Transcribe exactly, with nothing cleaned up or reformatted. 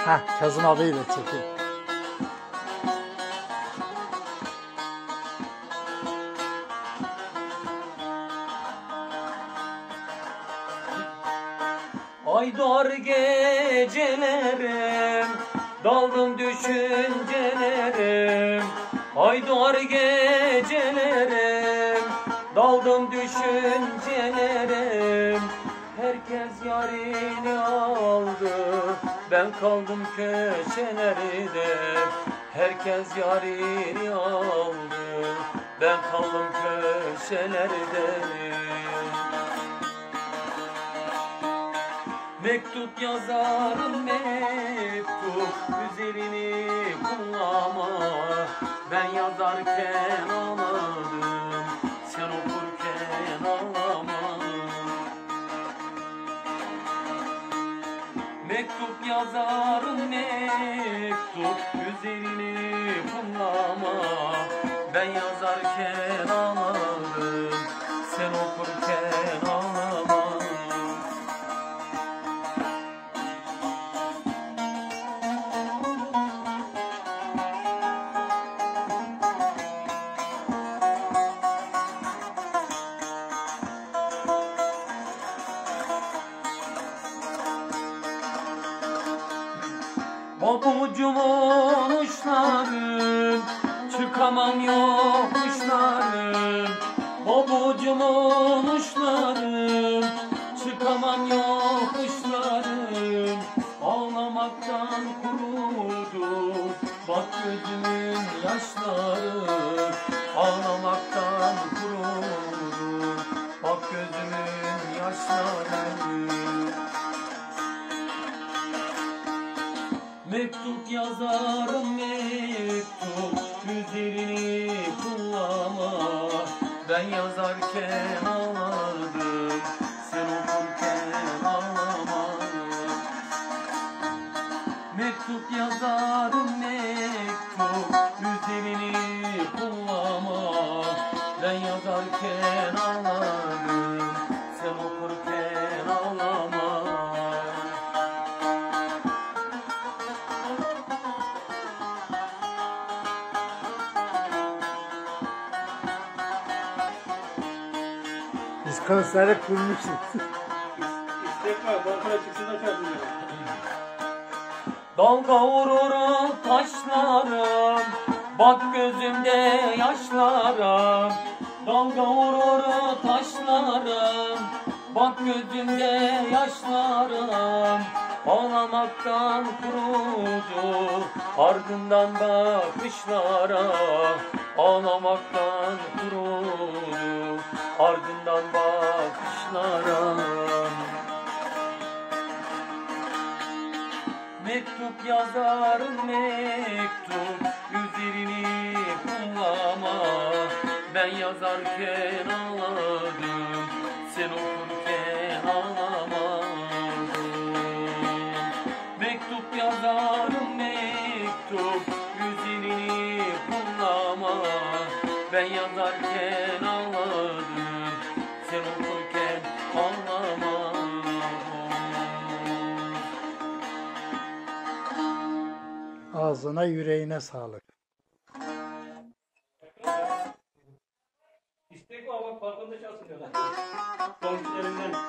Ha, Kazım abiyle çekeyim. Aydar gecelerim, daldım düşüncelerim. Aydar gecelerim, daldım düşüncelerim. Herkes yarini aldı, ben kaldım köşelerde. Herkes yarini aldı, ben kaldım köşelerde. Mektup yazarım mektup, üzerini kullanma. Ben yazarken ağladım, sen okurken ağlama. Mektup yazarım mektup, üzerini kullanma. Ben yazarken ağladım, sen okurken ağlama. Pabucumun uçlarım, çıkamam yokuşlarım. Pabucumun uçlarım, çıkamam yokuşlarım. Ağlamaktan kurudu, bak gözümün yaşları. Ağlamaktan kurudu, bak gözümün yaşları. Mektup yazarım mektup, üzerini kullanma. Ben yazarken ağladım, sen okurken ağlama. Mektup yazarım mektup, üzerini kullanma. Ben yazarken ağladım, sen okurken ağlama. Biz konsere kurmuşuz. İstek var, bankaya çıksın da çalmıyor. Dalga vurur taşlarım, bak gözümde yaşlarım. Dalga vurur taşlarım, bak gözümde yaşlarım. Ağlamaktan kurudu, ardından bakışlara. Ağlamaktan kurudu, ardından bakışlara. Mektup yazarım mektup, üzerini kullanma. Ben yazarken ağladım, sen okurken ağlamadın. Mektup yazarım mektup, üzerini kullanma. Ben yazarken ağladım, sen okurken ağlamadın. Ağzına yüreğine sağlık. İstek var bak, balkonda çalsın diyorlar. Komşularından.